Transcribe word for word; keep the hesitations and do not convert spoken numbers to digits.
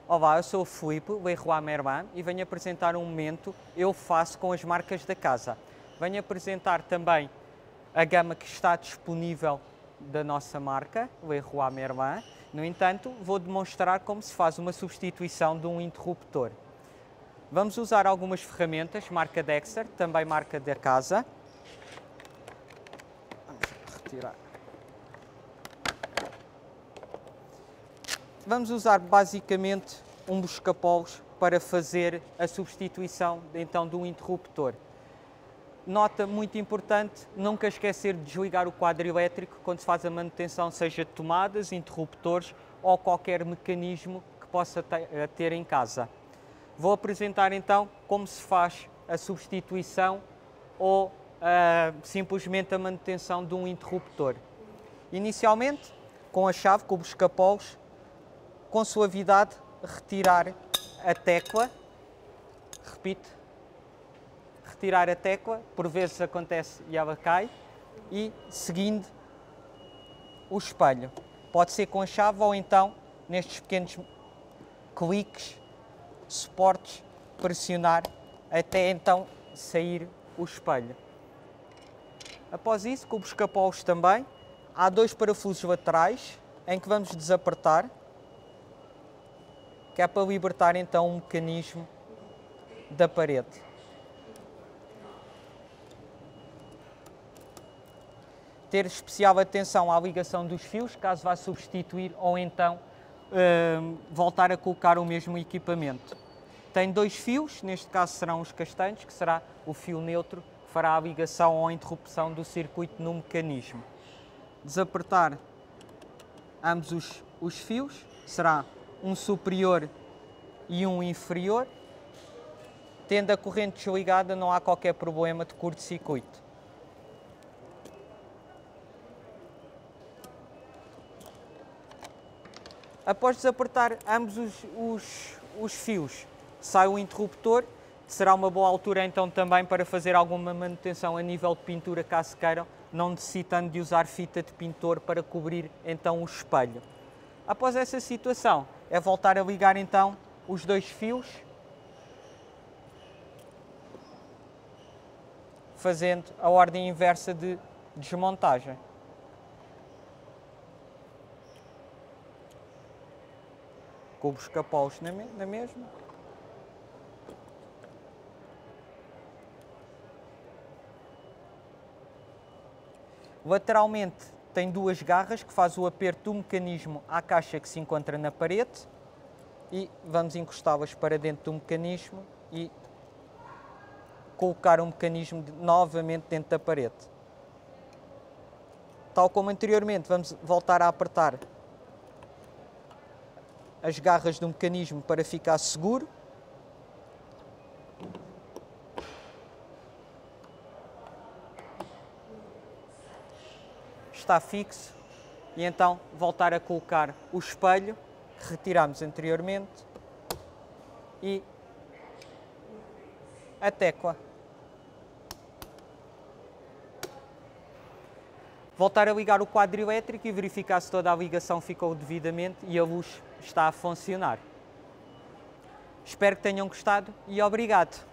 Olá, eu sou o Filipe, o Leroy Merlin, e venho apresentar um momento Eu Faço com as marcas da casa. Venho apresentar também a gama que está disponível da nossa marca, Leroy Merlin. No entanto, vou demonstrar como se faz uma substituição de um interruptor. Vamos usar algumas ferramentas, marca Dexter, também marca da casa. Vamos retirar. Vamos usar basicamente um busca-polos para fazer a substituição então de um interruptor. Nota muito importante, nunca esquecer de desligar o quadro elétrico quando se faz a manutenção, seja de tomadas, interruptores ou qualquer mecanismo que possa ter em casa. Vou apresentar então como se faz a substituição ou uh, simplesmente a manutenção de um interruptor. Inicialmente, com a chave, com o busca-polos, com suavidade, retirar a tecla, repito, retirar a tecla, por vezes acontece e ela cai, e seguindo o espelho. Pode ser com a chave ou então nestes pequenos cliques, suportes, pressionar até então sair o espelho. Após isso, com o busca-polos também, há dois parafusos laterais em que vamos desapertar, que é para libertar então um mecanismo da parede. Ter especial atenção à ligação dos fios, caso vá substituir ou então uh, voltar a colocar o mesmo equipamento. Tem dois fios, neste caso serão os castanhos, que será o fio neutro, que fará a ligação ou a interrupção do circuito no mecanismo. Desapertar ambos os, os fios, será um superior e um inferior. Tendo a corrente desligada, não há qualquer problema de curto-circuito. Após desapertar ambos os, os, os fios, sai o interruptor. Será uma boa altura então também para fazer alguma manutenção a nível de pintura, caso queiram, não necessitando de usar fita de pintor para cobrir então o espelho. Após essa situação, é voltar a ligar então os dois fios, fazendo a ordem inversa de desmontagem. Com o busca-polos na, me na mesma. Lateralmente tem duas garras que faz o aperto do mecanismo à caixa que se encontra na parede e vamos encostá-las para dentro do mecanismo e colocar o mecanismo de, novamente dentro da parede. Tal como anteriormente, vamos voltar a apertar as garras do mecanismo para ficar seguro. Está fixo e então voltar a colocar o espelho que retiramos anteriormente e a tecla. Voltar a ligar o quadro elétrico e verificar se toda a ligação ficou devidamente e a luz está a funcionar. Espero que tenham gostado e obrigado!